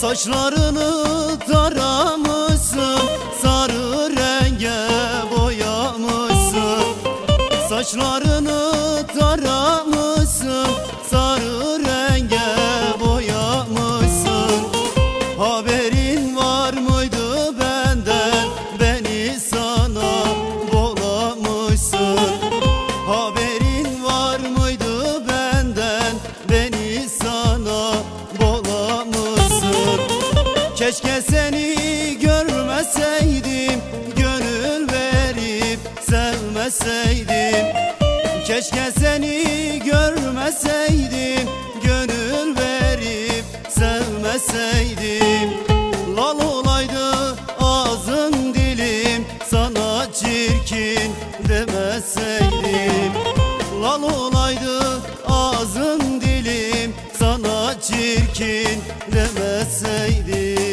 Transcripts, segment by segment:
Saçlarını taramışsın, sarı renge boyamışsın. Saçlarını taramışsın, sarı renge boyamışsın. Haberin var mıydı benden, beni sana bolamışsın. Haberin var mıydı benden, beni sana bolamışsın. Keşke seni görmeseydim, gönül verip sevmeseydim. Keşke seni görmeseydim, gönül verip sevmeseydim. Lal olaydı ağzın dilim, sana çirkin demeseydim. Lal olaydı ağzın dilim, sana çirkin demeseydim.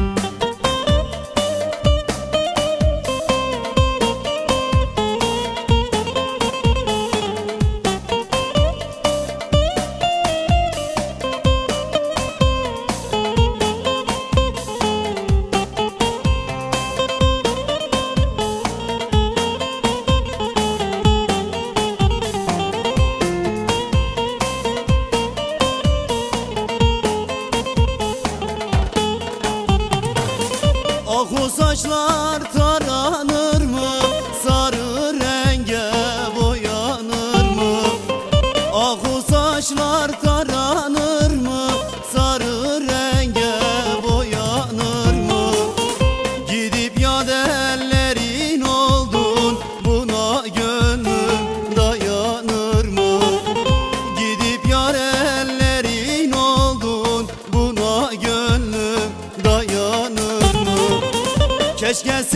Ah o saçlar taranır mı, sarı renge boyanır mı? Ah o saçlar taranır mı, sarı renge boyanır mı? Gidip yad ellerin oldun, buna gönlüm dayanır mı? Gidip yar ellerin oldun, buna gönlüm dayanır mı? Keşke